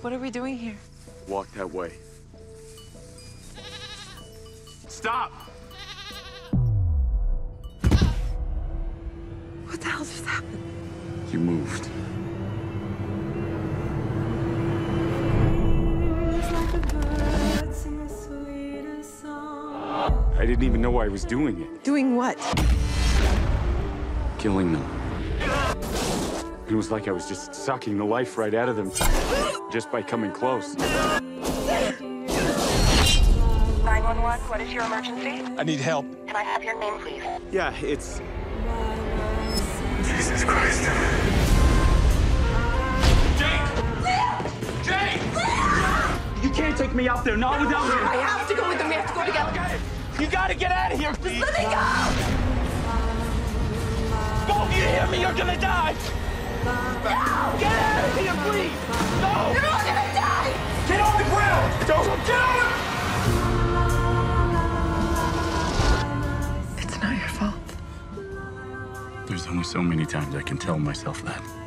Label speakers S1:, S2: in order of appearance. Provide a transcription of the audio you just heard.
S1: What are we doing here?
S2: Walk that way. Stop!
S1: What the hell just happened?
S2: You moved. I didn't even know I was doing it.
S1: Doing what?
S2: Killing them. It was like I was just sucking the life right out of them just by coming close.
S3: 911, what is your emergency?
S2: I need help.
S3: Can I have your name, please?
S2: Yeah, it's... Jesus Christ. Jake! Jake! You can't take me out there, not without me.
S1: I have to go with them. We have to go together.
S2: Okay. You gotta get out of here, please.
S1: Let me go!
S2: Go, you hear me? You're gonna die.
S1: No!
S2: Get out of here, please. No!
S1: You're all gonna die!
S2: Get on the ground! Don't get on!
S1: It's not your fault.
S2: There's only so many times I can tell myself that.